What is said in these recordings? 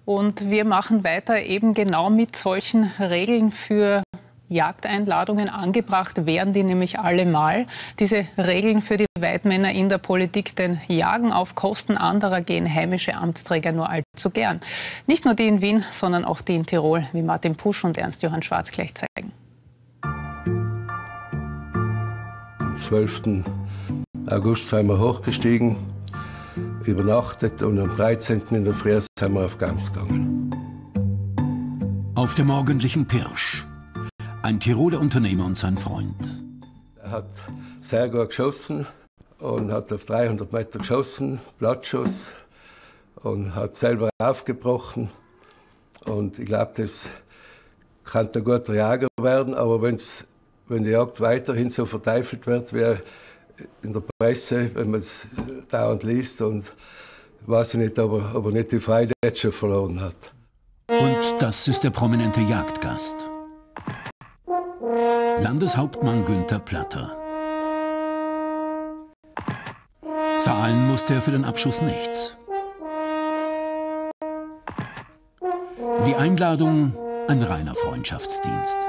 Und wir machen weiter eben genau mit solchen Regeln für Jagdeinladungen. Angebracht werden die nämlich allemal. Diese Regeln für die Weidmänner in der Politik, denn Jagen auf Kosten anderer gehen heimische Amtsträger nur allzu gern. Nicht nur die in Wien, sondern auch die in Tirol, wie Martin Pusch und Ernst-Johann Schwarz gleich zeigen. Am 12. August sind wir hochgestiegen, übernachtet und am 13. in der Früh sind wir auf Gams gegangen. Auf der morgendlichen Pirsch. Ein Tiroler Unternehmer und sein Freund. Er hat sehr gut geschossen und hat auf 300 Meter geschossen, Blattschuss, und hat selber aufgebrochen. Und ich glaube, das kann ein guter Jäger werden, aber wenn die Jagd weiterhin so verteufelt wird wie in der Presse, wenn man es dauernd liest, und weiß ich nicht, ob er nicht die Freude jetzt schon verloren hat. Und das ist der prominente Jagdgast. Landeshauptmann Günther Platter. Zahlen musste er für den Abschuss nichts. Die Einladung, ein reiner Freundschaftsdienst.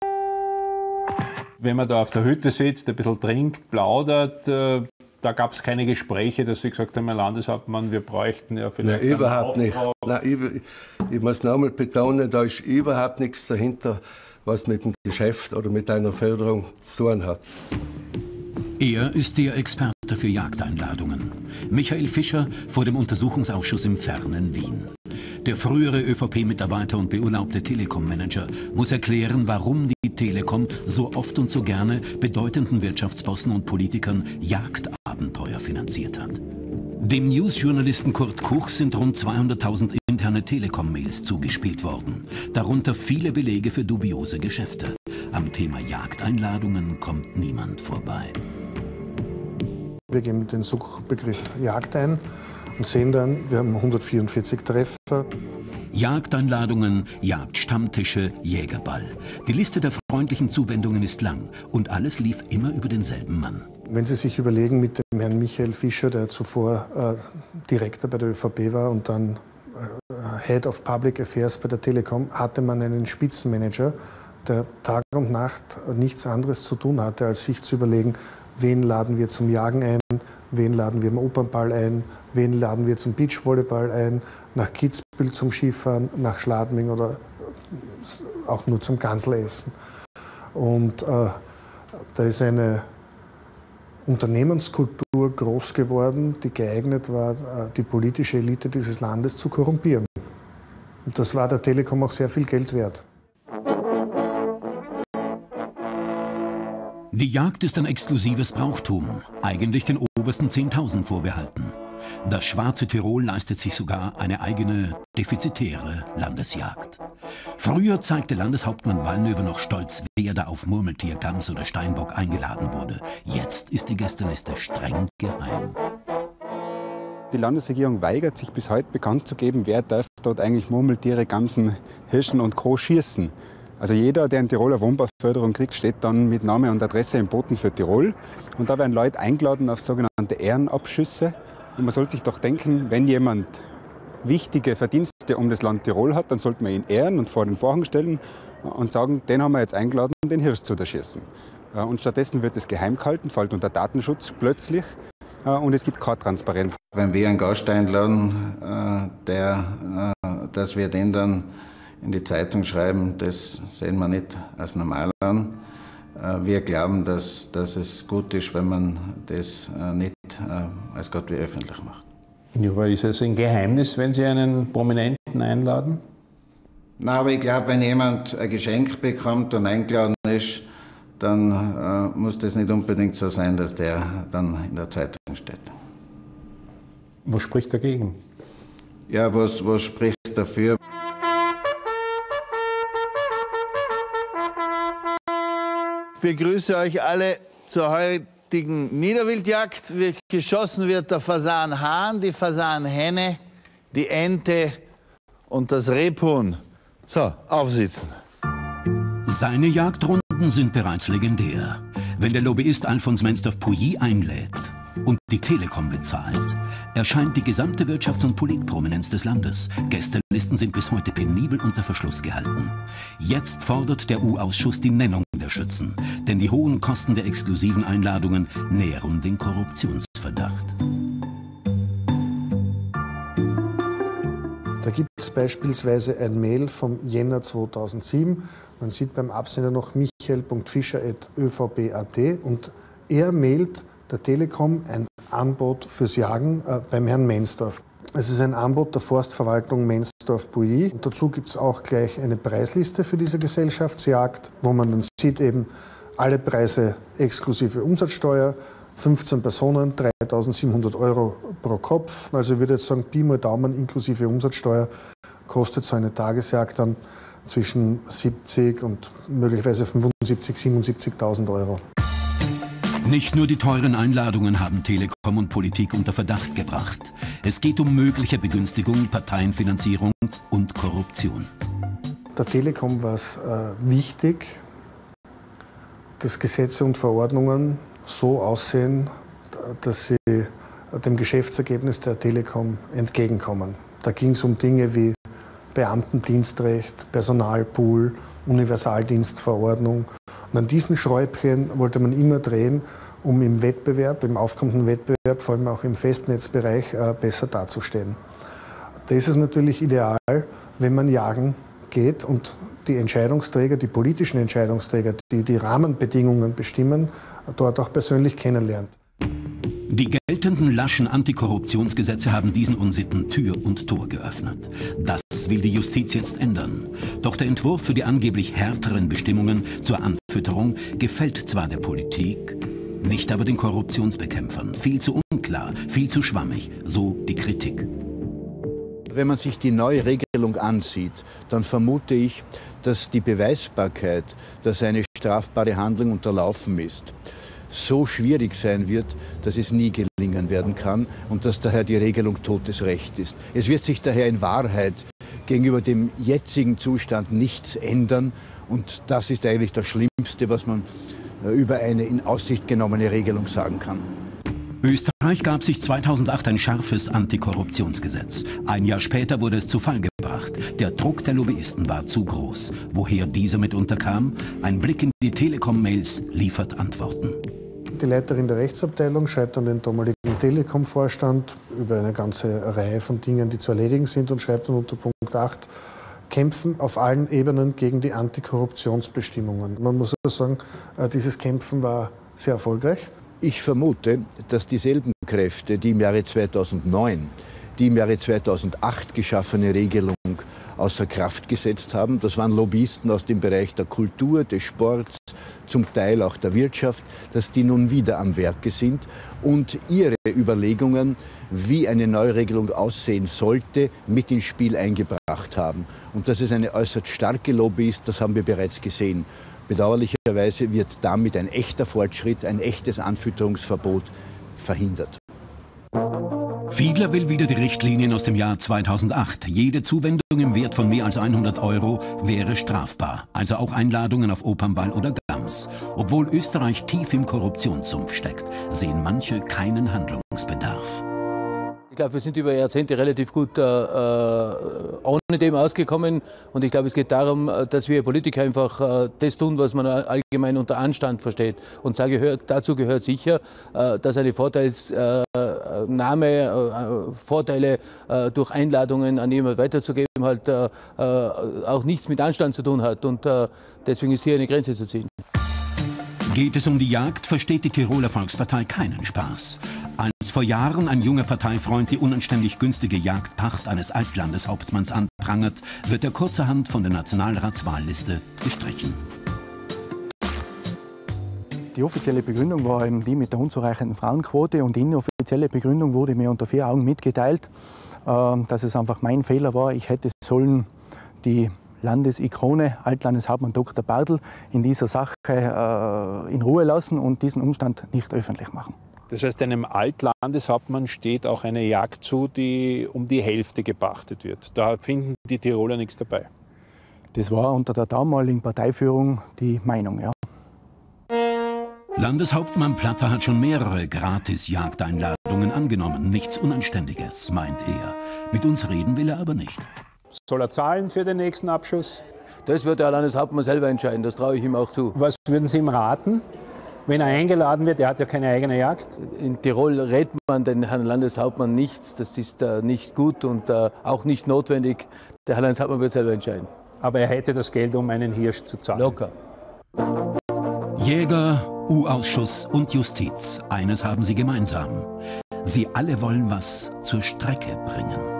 Wenn man da auf der Hütte sitzt, ein bisschen trinkt, plaudert, da gab es keine Gespräche, dass Sie gesagt haben, Herr Landeshauptmann, wir bräuchten ja vielleicht... Nein, überhaupt nicht. Nein, ich muss nochmal betonen, da ist überhaupt nichts dahinter, was mit dem Geschäft oder mit einer Förderung zu tun hat. Er ist der Experte für Jagdeinladungen. Michael Fischer vor dem Untersuchungsausschuss im fernen Wien. Der frühere ÖVP-Mitarbeiter und beurlaubte Telekom-Manager muss erklären, warum die Telekom so oft und so gerne bedeutenden Wirtschaftsbossen und Politikern Jagdabenteuer finanziert hat. Dem Newsjournalisten Kurt Kuch sind rund 200.000 interne Telekom-Mails zugespielt worden. Darunter viele Belege für dubiose Geschäfte. Am Thema Jagdeinladungen kommt niemand vorbei. Wir geben den Suchbegriff Jagd ein und sehen dann, wir haben 144 Treffer. Jagdeinladungen, Jagdstammtische, Jägerball. Die Liste der freundlichen Zuwendungen ist lang und alles lief immer über denselben Mann. Wenn Sie sich überlegen, mit dem Herrn Michael Fischer, der zuvor Direktor bei der ÖVP war und dann Head of Public Affairs bei der Telekom, hatte man einen Spitzenmanager, der Tag und Nacht nichts anderes zu tun hatte, als sich zu überlegen, wen laden wir zum Jagen ein, wen laden wir im Opernball ein, wen laden wir zum Beachvolleyball ein, nach Kitzbühel zum Skifahren, nach Schladming oder auch nur zum Ganselessen. Und da ist eine Unternehmenskultur groß geworden, die geeignet war, die politische Elite dieses Landes zu korrumpieren. Und das war der Telekom auch sehr viel Geld wert. Die Jagd ist ein exklusives Brauchtum, eigentlich den obersten 10.000 vorbehalten. Das schwarze Tirol leistet sich sogar eine eigene, defizitäre Landesjagd. Früher zeigte Landeshauptmann Wallnöver noch stolz, wer da auf Murmeltier, Gams oder Steinbock eingeladen wurde. Jetzt ist die Gästeliste streng geheim. Die Landesregierung weigert sich bis heute bekannt zu geben, wer darf dort eigentlich Murmeltiere, Gamsen, Hirschen und Co. schießen. Also jeder, der eine Tiroler Wohnbauförderung kriegt, steht dann mit Name und Adresse im Boten für Tirol. Und da werden Leute eingeladen auf sogenannte Ehrenabschüsse. Und man sollte sich doch denken, wenn jemand wichtige Verdienste um das Land Tirol hat, dann sollte man ihn ehren und vor den Vorhang stellen und sagen, den haben wir jetzt eingeladen, den Hirsch zu erschießen. Und stattdessen wird es geheim gehalten, fällt unter Datenschutz plötzlich. Und es gibt keine Transparenz. Wenn wir einen Gast einladen, dass wir den dann in die Zeitung schreiben, das sehen wir nicht als normal an. Wir glauben, dass es gut ist, wenn man das nicht als Gott wie öffentlich macht. Ja, aber ist es ein Geheimnis, wenn Sie einen Prominenten einladen? Nein, aber ich glaube, wenn jemand ein Geschenk bekommt und eingeladen ist, dann muss das nicht unbedingt so sein, dass der dann in der Zeitung steht. Was spricht dagegen? Ja, was spricht dafür? Ich begrüße euch alle zur heutigen Niederwildjagd. Geschossen wird der Fasanhahn, die Fasanhenne, die Ente und das Rebhuhn. So, aufsitzen. Seine Jagdrunden sind bereits legendär. Wenn der Lobbyist Alfons Menstorff-Pouilly einlädt, und die Telekom bezahlt, erscheint die gesamte Wirtschafts- und Politprominenz des Landes. Gästelisten sind bis heute penibel unter Verschluss gehalten. Jetzt fordert der U-Ausschuss die Nennung der Schützen, denn die hohen Kosten der exklusiven Einladungen nähren den Korruptionsverdacht. Da gibt es beispielsweise ein Mail vom Jänner 2007. Man sieht beim Absender noch michael.fischer@övp.at und er mailt der Telekom ein Angebot fürs Jagen beim Herrn Mensdorf. Es ist ein Angebot der Forstverwaltung Mensdorf-Bouilly. Und dazu gibt es auch gleich eine Preisliste für diese Gesellschaftsjagd, wo man dann sieht eben alle Preise exklusive Umsatzsteuer, 15 Personen, 3.700 € pro Kopf. Also ich würde jetzt sagen, Pi mal Daumen inklusive Umsatzsteuer kostet so eine Tagesjagd dann zwischen 70 und möglicherweise 75.000, 77.000 €. Nicht nur die teuren Einladungen haben Telekom und Politik unter Verdacht gebracht. Es geht um mögliche Begünstigung, Parteienfinanzierung und Korruption. Der Telekom war es wichtig, dass Gesetze und Verordnungen so aussehen, dass sie dem Geschäftsergebnis der Telekom entgegenkommen. Da ging es um Dinge wie Beamtendienstrecht, Personalpool, Universaldienstverordnung. Und an diesen Schräubchen wollte man immer drehen, um im Wettbewerb, im aufkommenden Wettbewerb, vor allem auch im Festnetzbereich, besser dazustehen. Da ist es natürlich ideal, wenn man jagen geht und die Entscheidungsträger, die politischen Entscheidungsträger, die die Rahmenbedingungen bestimmen, dort auch persönlich kennenlernt. Die geltenden laschen Antikorruptionsgesetze haben diesen Unsitten Tür und Tor geöffnet. Das will die Justiz jetzt ändern. Doch der Entwurf für die angeblich härteren Bestimmungen zur Anfütterung gefällt zwar der Politik, nicht aber den Korruptionsbekämpfern. Viel zu unklar, viel zu schwammig, so die Kritik. Wenn man sich die neue Regelung ansieht, dann vermute ich, dass die Beweisbarkeit, dass eine strafbare Handlung unterlaufen ist, so schwierig sein wird, dass es nie gelingen werden kann und dass daher die Regelung totes Recht ist. Es wird sich daher in Wahrheit gegenüber dem jetzigen Zustand nichts ändern und das ist eigentlich das Schlimmste, was man über eine in Aussicht genommene Regelung sagen kann. Österreich gab sich 2008 ein scharfes Antikorruptionsgesetz. Ein Jahr später wurde es zu Fall gebracht. Der Druck der Lobbyisten war zu groß. Woher dieser mitunter kam? Ein Blick in die Telekom-Mails liefert Antworten. Die Leiterin der Rechtsabteilung schreibt an den damaligen Telekom-Vorstand über eine ganze Reihe von Dingen, die zu erledigen sind und schreibt dann unter Punkt 8, Kämpfen auf allen Ebenen gegen die Antikorruptionsbestimmungen. Man muss sagen, dieses Kämpfen war sehr erfolgreich. Ich vermute, dass dieselben Kräfte, die im Jahre 2009, die im Jahre 2008 geschaffene Regelung außer Kraft gesetzt haben, das waren Lobbyisten aus dem Bereich der Kultur, des Sports, zum Teil auch der Wirtschaft, dass die nun wieder am Werke sind und ihre Überlegungen, wie eine Neuregelung aussehen sollte, mit ins Spiel eingebracht haben. Und dass es eine äußerst starke Lobby ist, das haben wir bereits gesehen. Bedauerlicherweise wird damit ein echter Fortschritt, ein echtes Anfütterungsverbot verhindert. Fiedler will wieder die Richtlinien aus dem Jahr 2008. Jede Zuwendung im Wert von mehr als 100 € wäre strafbar. Also auch Einladungen auf Opernball oder Gams. Obwohl Österreich tief im Korruptionssumpf steckt, sehen manche keinen Handlungsbedarf. Ich glaube, wir sind über Jahrzehnte relativ gut ohne dem ausgekommen. Und ich glaube, es geht darum, dass wir Politiker einfach das tun, was man allgemein unter Anstand versteht. Und dazu gehört sicher, dass eine Vorteilsnahme, Vorteile durch Einladungen an jemanden weiterzugeben, halt auch nichts mit Anstand zu tun hat. Und deswegen ist hier eine Grenze zu ziehen. Geht es um die Jagd, versteht die Tiroler Volkspartei keinen Spaß. Als vor Jahren ein junger Parteifreund die unanständig günstige Jagdpacht eines Altlandeshauptmanns anprangert, wird er kurzerhand von der Nationalratswahlliste gestrichen. Die offizielle Begründung war eben die mit der unzureichenden Frauenquote und die inoffizielle Begründung wurde mir unter 4 Augen mitgeteilt, dass es einfach mein Fehler war. Ich hätte sollen die Landesikone, Altlandeshauptmann Dr. Bartl, in dieser Sache in Ruhe lassen und diesen Umstand nicht öffentlich machen. Das heißt, einem Altlandeshauptmann steht auch eine Jagd zu, die um die Hälfte gepachtet wird. Da finden die Tiroler nichts dabei. Das war unter der damaligen Parteiführung die Meinung, ja. Landeshauptmann Platter hat schon mehrere Gratis-Jagdeinladungen angenommen. Nichts Unanständiges, meint er. Mit uns reden will er aber nicht. Soll er zahlen für den nächsten Abschuss? Das wird der Landeshauptmann selber entscheiden, das traue ich ihm auch zu. Was würden Sie ihm raten, wenn er eingeladen wird? Er hat ja keine eigene Jagd. In Tirol rät man den Herrn Landeshauptmann nichts. Das ist nicht gut und auch nicht notwendig. Der Herr Landeshauptmann wird selber entscheiden. Aber er hätte das Geld, um einen Hirsch zu zahlen. Locker. Jäger, U-Ausschuss und Justiz. Eines haben sie gemeinsam. Sie alle wollen was zur Strecke bringen.